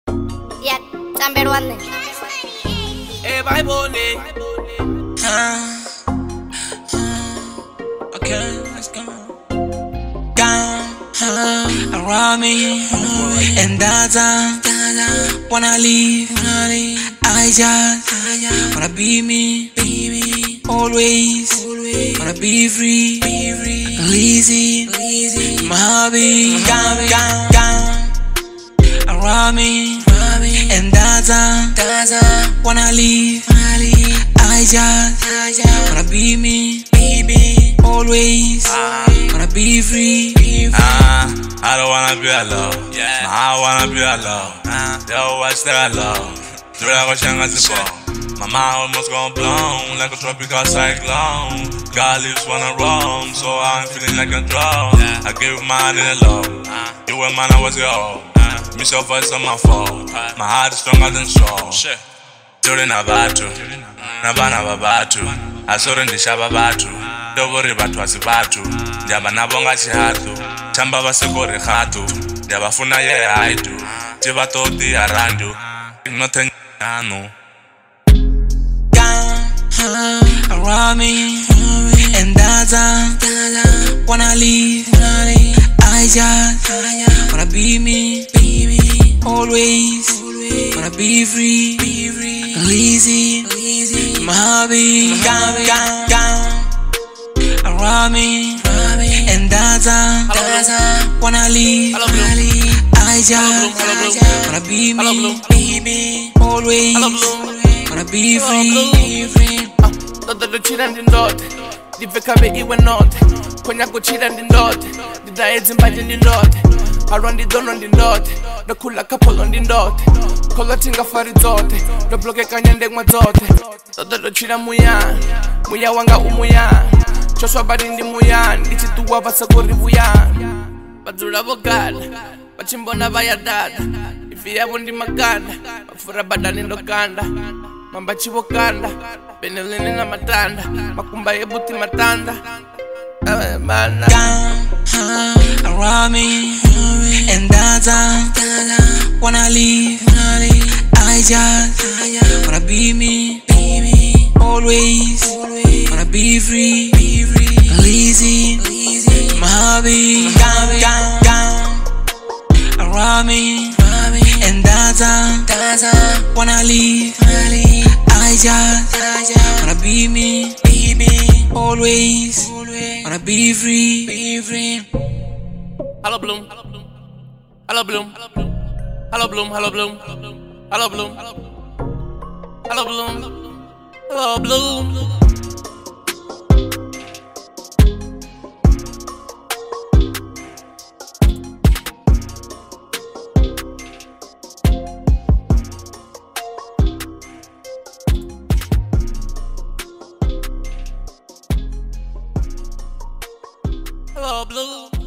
Yeah, number one. Hey, bye, Bonnie. Okay, let's go. Down around me, and Dada wanna leave. I just wanna be me, always wanna be free, easy, my hobby. Down around me, and Dada wanna leave. I just wanna be me, always wanna be free. I don't wanna be alone. I wanna be alone. They always say alone. Do I go shang as my mind almost gone blown like a tropical cyclone. God lives when I roam, so I'm feeling like a drone. I give mine in a low. You were mine, I was your own. Miss your voice on my phone. My heart is stronger than strong. Turi na batu, na bana babatu. Asore ndishaba batu, dobori batu asibatu. Ndiaba nabonga chihatu, chamba basekori khatu. Ndiaba funa ye haidu, tiba toti arandu. Nothing anu. Around me, and Dada wanna leave. I just wanna be me, always wanna be free, easy, my hobby. Around me, and Dada wanna leave. I just wanna be me, always wanna be free. Todo chira ndindote, ndivekabe iwe note. Konya kuchira ndindote, ndidaedzi mbanje ndindote. Arwa ndidono ndindote, ndakula kapolo ndindote. Kola tinga fari zote, ndobloke kanyende ngwa zote. Todo chira muya wanga umuya. Choswa badi ndi muya, ndichituwa vasakori vuya. Badzula bogada, bachimbona vaya dada. Ifi yabo ndi maganda, bafura badani ndokanda. Mamba chibokanda, benelini na matanda. Makumba yebuti matanda. Mana around me, and Dada wanna leave. I just wanna be me, always wanna be free, easy, my hobby. Around me, and Dada wanna leave. I just wanna be me, always wanna be free. Hello Bloom, hello Bloom, hello Bloom, hello Bloom, hello Bloom, hello Bloom, hello Bloom. Hello Bloom.